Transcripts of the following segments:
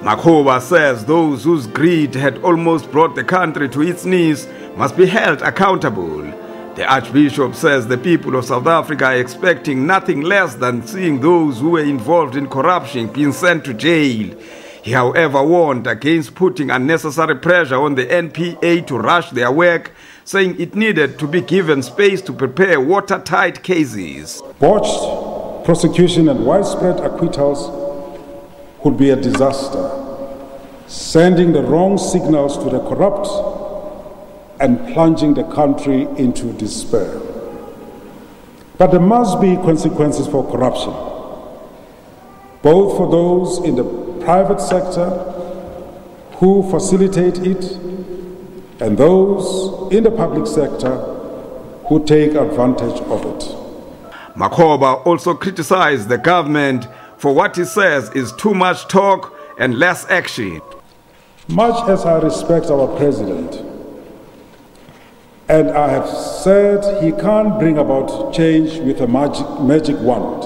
Makhoba says those whose greed had almost brought the country to its knees must be held accountable. The Archbishop says the people of South Africa are expecting nothing less than seeing those who were involved in corruption being sent to jail. He, however, warned against putting unnecessary pressure on the NPA to rush their work, saying it needed to be given space to prepare watertight cases. Botched prosecution and widespread acquittals could be a disaster, sending the wrong signals to the corrupt and plunging the country into despair. But there must be consequences for corruption, both for those in the private sector who facilitate it and those in the public sector who take advantage of it. Makhoba also criticized the government for what he says is too much talk and less action. Much as I respect our president, and I have said he can't bring about change with a magic wand,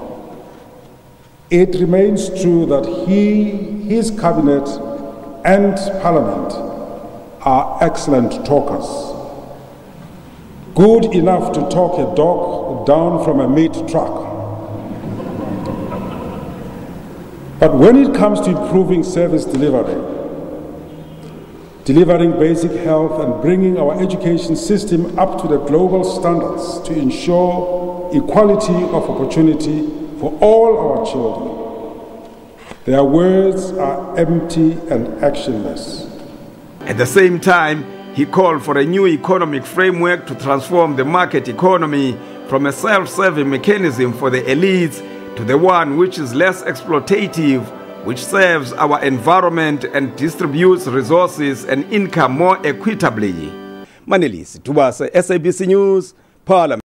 it remains true that his cabinet and parliament are excellent talkers, good enough to talk a dog down from a meat truck. But when it comes to improving service delivery, delivering basic health and bringing our education system up to the global standards to ensure equality of opportunity for all our children, their words are empty and actionless. At the same time, he called for a new economic framework to transform the market economy from a self-serving mechanism for the elites to the one which is less exploitative, which serves our environment and distributes resources and income more equitably. Manelisi Tubase, SABC News, Parliament.